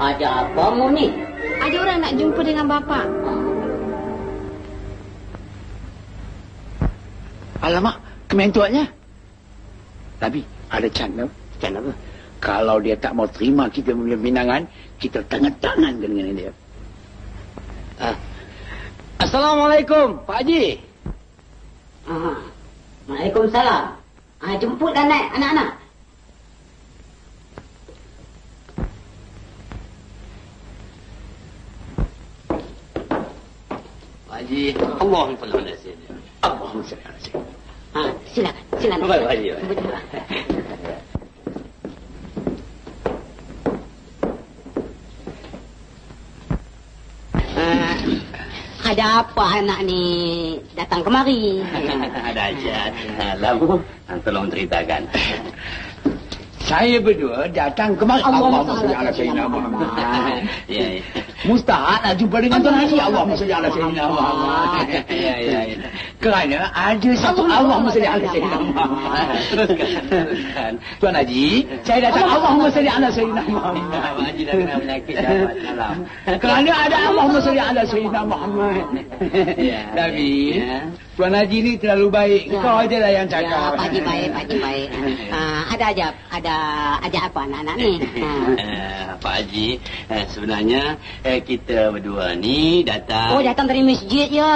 Ada apa mu ni? Ada orang nak jumpa dengan bapa. Alamak, kementuannya. Tapi ada cara. Cara apa? Kalau dia tak mau terima kita punya pinangan, kita tangan-tangan dengan dia. Assalamualaikum, Pak Haji. Waalaikumsalam. Jemputlah naik anak-anak. Pak Haji, Allahumma salli ala sayyidina. Allahumma salli ala sayyidina. Silakan. Baik, Pak Haji. Ada apa anak ni datang kemari? Ada hajat. Lalu, tolong ceritakan. Saya berdua datang kemari. Allahumma salli ala sayyidina Muhammad. Ya. Mustahak nak jumpa dengan Tuan Haji. Allahumma salli ala sayyidina Muhammad. Ya. Kerana ada satu Allahumma salli ala sayyidina Muhammad. Teruskan. Tuan Haji, saya datang Allahumma salli ala sayyidina Muhammad. Pak Haji dah kena penyakit dapat malam. Kerana ada Allahumma salli ala sayyidina Muhammad. Ya. Tapi Tuan Haji ni terlalu baik. Kau aja lah yang cakap. Pak Haji baik. Ada apa anak-anak ni? Pak Haji, sebenarnya kita berdua ni datang. Oh, datang dari masjid ya.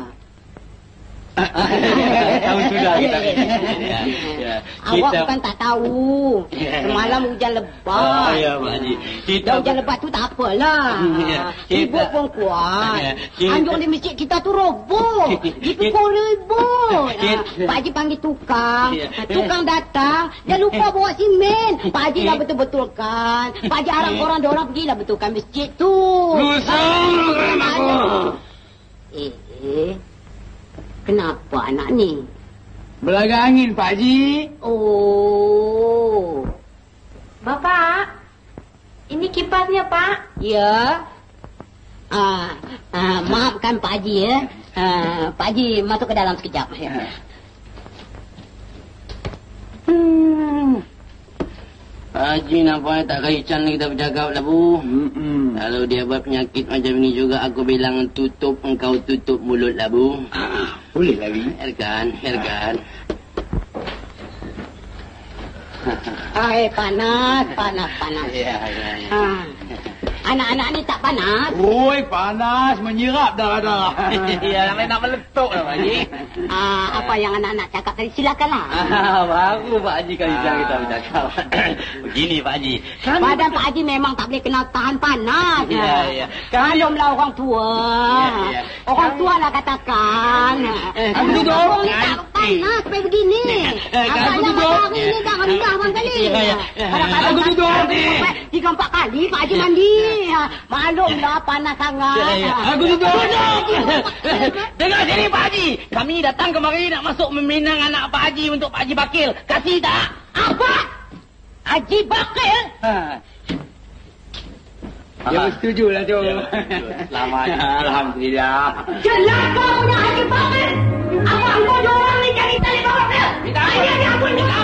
Tahu sudah kita. Awak bukan tak tahu. Semalam hujan lebat. Ya, Pak Haji. Hujan lebat tu tak apalah. Ribut pun kuat. Anjung di masjid kita tu roboh. Dipukul ribut. Pak Haji panggil tukang. Tukang datang. Dia lupa bawa simen. Pak Haji dah betul-betulkan. Pak Haji harap korang pergilah betulkan masjid tu. Rusang aku. Kenapa anak ni? Belaga angin, Pak Haji. Oh. Bapak, ini kipasnya, Pak. Ya. Maafkan Pak Haji ya. Pak Haji masuk ke dalam sekejap. Haji nampaknya tak kaitan kita bercakap lah, Bu. Kalau dia buat penyakit macam ni juga, aku bilang tutup, engkau tutup mulut lah, Bu. Boleh lah, Bi. Erkan. Panas. Ya. Anak-anak ni tak panas. Oi, panas, menyerap darah-darah. Ya, nak meletup lah, Pak Haji. Apa yang anak-anak cakap tadi, silakanlah. Baru Pak Haji kali kita bercakap. Begini, Pak Haji. Badan Pak Haji memang tak boleh kena tahan panas. Ya. Maklumlah orang tua. Ya. Orang tua lah katakan. Aku duduk. Orang ni tak panas sampai begini. Aku duduk. Hari ni dah rendah bang kali. Aku duduk. 3-4 kali Pak Haji mandi. Maklumlah panas sangat. Aku duduk. Dengar sini, Pak Haji. Kami datang kemari nak masuk meminang anak Pak Haji untuk Pak Haji Bakil. Kasih tak? Apa? Haji Bakil? Ya, setuju lah tu. Selamat. Alhamdulillah. Celaka punya Haji Bakil. Apa engkau orang ni cari tali bawah dia? Saya ni ampun juga.